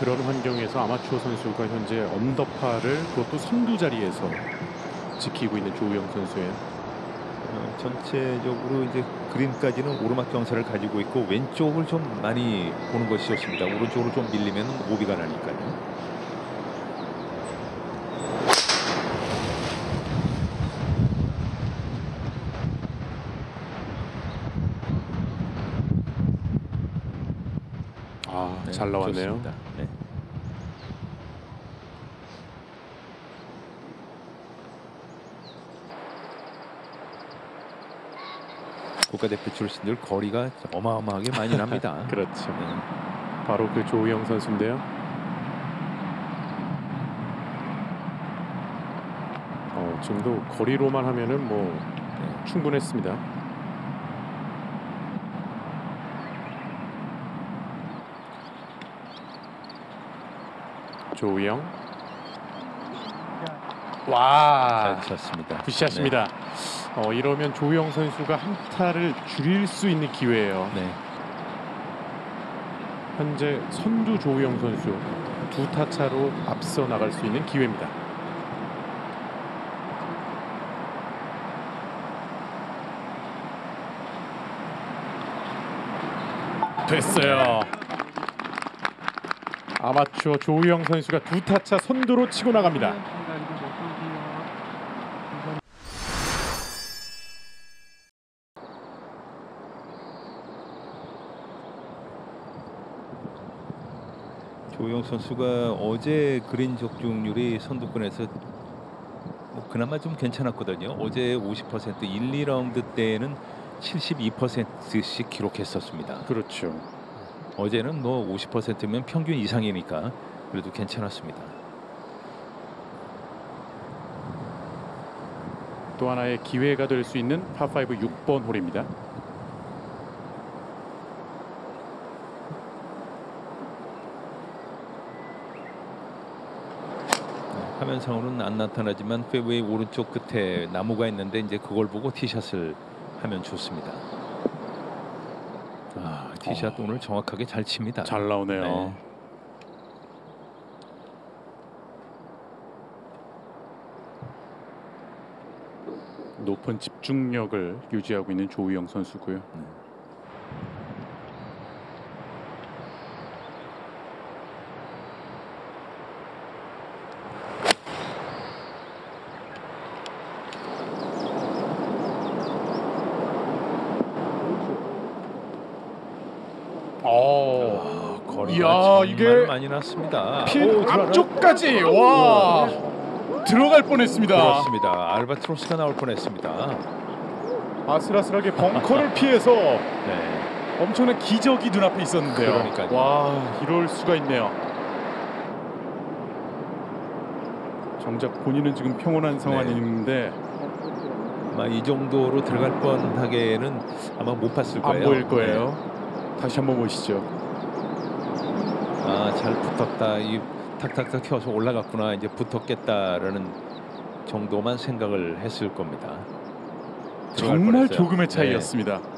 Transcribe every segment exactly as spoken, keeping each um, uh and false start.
그런 환경에서 아마추어 선수가 현재 언더파를 그것도 선두 자리에서 지키고 있는 조우영 선수예요. 어, 전체적으로 이제 그린까지는 오르막 경사를 가지고 있고 왼쪽을 좀 많이 보는 것이 좋습니다. 오른쪽으로 좀 밀리면 오비가 나니까요. 아, 네, 잘 나왔네요. 좋습니다. 네. 국가대표 출신들 거리가 어마어마하게 많이 납니다. 그렇죠. 네. 바로 그 조우영 선수인데요. 어, 지금도 거리로만 하면은 뭐 네. 충분했습니다. 조우영. 와, 잘 쳤습니다. 굿샷입니다. 네. 어, 이러면 조우영 선수가 한 타를 줄일 수 있는 기회예요. 네. 현재 선두 조우영 선수 두 타 차로 앞서 나갈 수 있는 기회입니다. 됐어요. 아마추어 조우영 선수가 두 타 차 선두로 치고 나갑니다. 조우영 선수가 어제 그린 적중률이 선두권에서 뭐 그나마 좀 괜찮았거든요. 어제 오십 퍼센트, 일, 이 라운드 때는 칠십이 퍼센트씩 기록했었습니다. 그렇죠. 어제는 뭐 오십 퍼센트면 평균 이상이니까 그래도 괜찮았습니다. 또 하나의 기회가 될 수 있는 파오 육 번 홀입니다. 화면상으로는 안 나타나지만 페어웨이 오른쪽 끝에 나무가 있는데 이제 그걸 보고 티샷을 하면 좋습니다. 아, 티샷 어. 오늘 정확하게 잘 칩니다. 잘 나오네요. 네. 높은 집중력을 유지하고 있는 조우영 선수고요. 네. 어, 아, 거리가 이야, 정말 이게 많이 났습니다. 핀 앞쪽까지 와 들어갈 뻔했습니다. 그렇습니다. 알바트로스가 나올 뻔했습니다. 아슬아슬하게 벙커를 피해서 네. 엄청난 기적이 눈앞에 있었는데요. 그러니까요. 와, 이럴 수가 있네요. 정작 본인은 지금 평온한 상황인데 네. 아마 이 정도로 들어갈 뻔하게는 아마 못 봤을 거예요. 안 보일 거예요. 네. 다시 한번 보시죠. 아, 잘 붙었다. 이 탁탁탁 튀어서 올라갔구나. 이제 붙었겠다라는 정도만 생각을 했을 겁니다. 정말 뻔했어요. 조금의 차이였습니다. 네.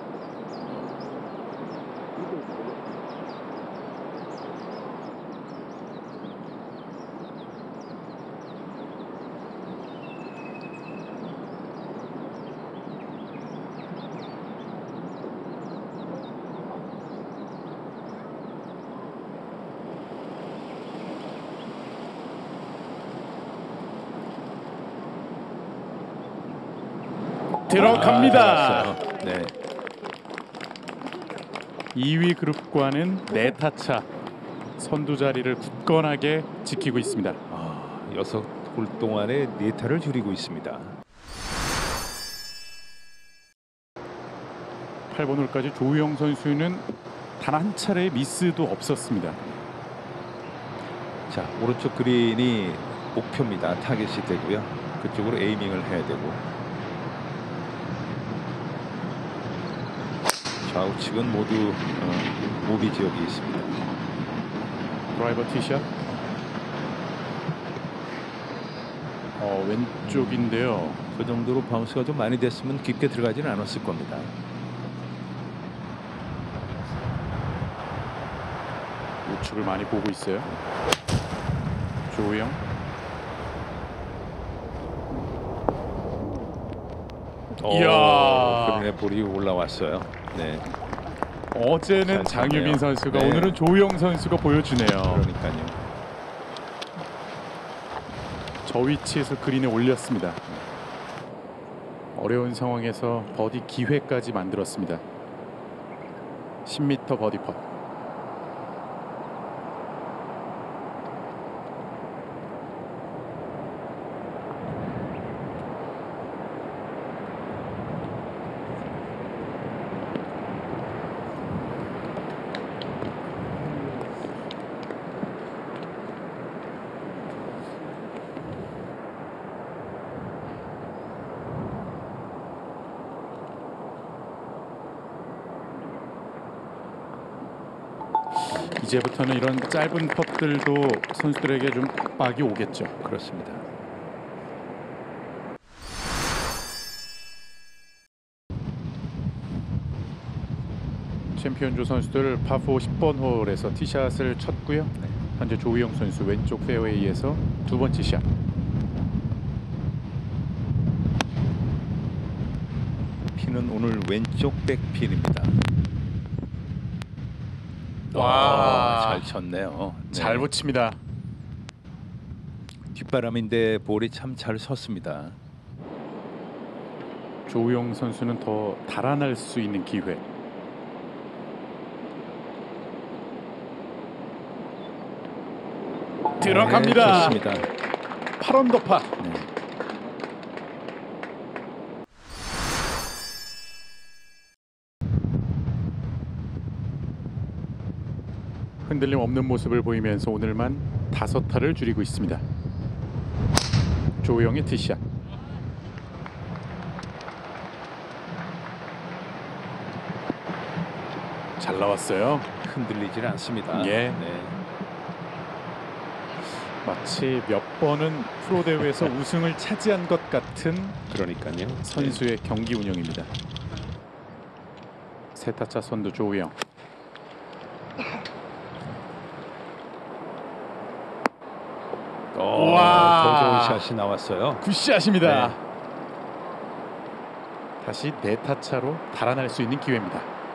들어갑니다. 아, 네. 이 위 그룹과는 네 타 차 선두 자리를 굳건하게 지키고 있습니다. 아, 여섯 홀 동안에 네 타를 줄이고 있습니다. 팔 번 홀까지 조우영 선수는 단 한 차례의 미스도 없었습니다. 자, 오른쪽 그린이 목표입니다. 타겟이 되고요. 그쪽으로 에이밍을 해야 되고. 좌우측은 모두 어, 오비 지역이 있습니다. 드라이버 티샷. 어, 왼쪽인데요. 그 정도로 바운스가 좀 많이 됐으면 깊게 들어가지는 않았을 겁니다. 우측을 많이 보고 있어요. 조우영. 이야. 그런데 볼이 올라왔어요. 네. 어제는 잘 쳤네요. 장유빈 선수가 네. 오늘은 조우영 선수가 보여주네요. 그러니까요. 저 위치에서 그린에 올렸습니다. 어려운 상황에서 버디 기회까지 만들었습니다. 십 미터 버디 펫. 이제부터는 이런 짧은 컵들도 선수들에게 좀 빡빡이 오겠죠. 그렇습니다. 챔피언조 선수들 파포 십 번 홀에서 티샷을 쳤고요. 네. 현재 조우영 선수 왼쪽 페어웨이에서 두 번째 샷. 피는 오늘 왼쪽 백핀입니다. 와. 아, 잘 쳤네요. 네. 잘 붙입니다. 뒷바람인데 볼이 참 잘 섰습니다. 조우영 선수는 더 달아날 수 있는 기회. 들어갑니다. 네, 좋습니다. 팔 언더파. 네. 흔들림 없는 모습을 보이면서 오늘만 다섯 타를 줄이고 있습니다. 조우영의 티샷. 잘 나왔어요. 흔들리질 않습니다. 예. 네. 마치 몇 번은 프로 대회에서 우승을 차지한 것 같은 그러니까요. 선수의 경기 운영입니다. 세 타차 선두 조우영. 오, 와. 더 좋은 샷이 나왔어요. 굿샷입니다. 네. 다시 네 타차로 달아날 수 있는 기회입니다.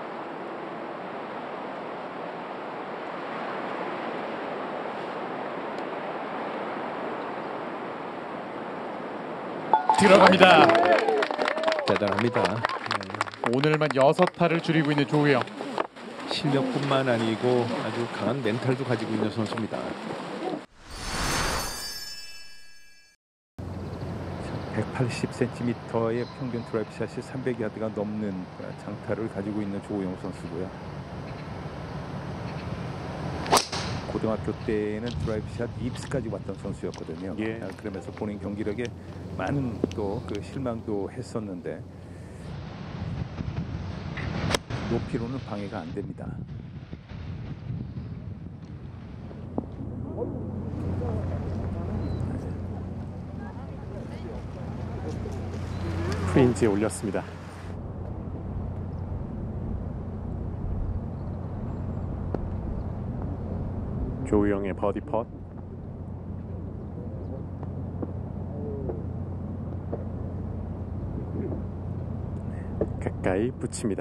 들어갑니다. 대단합니다. 네. 오늘만 여섯 타를 줄이고 있는 조우영. 실력뿐만 아니고 아주 강한 멘탈도 가지고 있는 선수입니다. 백팔십 센티미터의 평균 드라이브 샷이 삼백 야드가 넘는 장타를 가지고 있는 조우영 선수고요. 고등학교 때는 드라이브 샷 입스까지 왔던 선수였거든요. 예. 그러면서 본인 경기력에 많은 또 그 실망도 했었는데 높이로는 방해가 안 됩니다. 프린지에 올렸습니다. 조우영의 버디 펫. 가까이 붙입니다.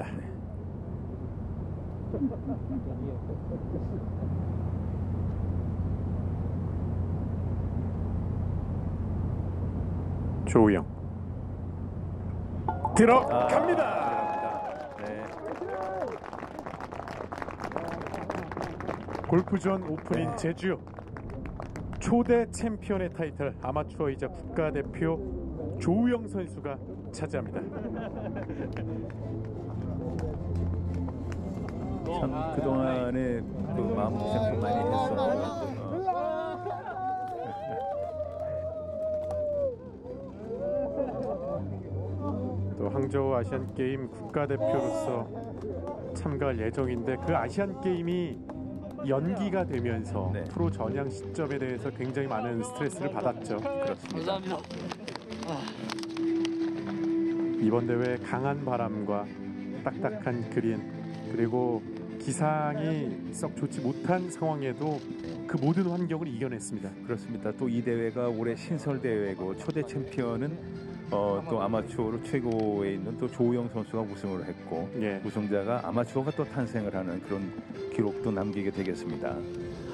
조우영 들어갑니다. 아, 네. 골프존 오픈인 제주 초대 챔피언의 타이틀 아마추어이자 국가대표 조우영 선수가 차지합니다. 참 그동안에 그 마음고생도 많이 했어. 또 항저우 아시안 게임 국가대표로서 참가할 예정인데 그 아시안 게임이 연기가 되면서 네. 프로 전향 시점에 대해서 굉장히 많은 스트레스를 받았죠. 그렇습니다. 감사합니다. 이번 대회 강한 바람과 딱딱한 그린 그리고 기상이 썩 좋지 못한 상황에도 그 모든 환경을 이겨냈습니다. 그렇습니다. 또 이 대회가 올해 신설 대회고 초대 챔피언은 어, 또 아마추어로 최고에 있는 또 조우영 선수가 우승을 했고 예. 우승자가 아마추어가 또 탄생을 하는 그런 기록도 남기게 되겠습니다.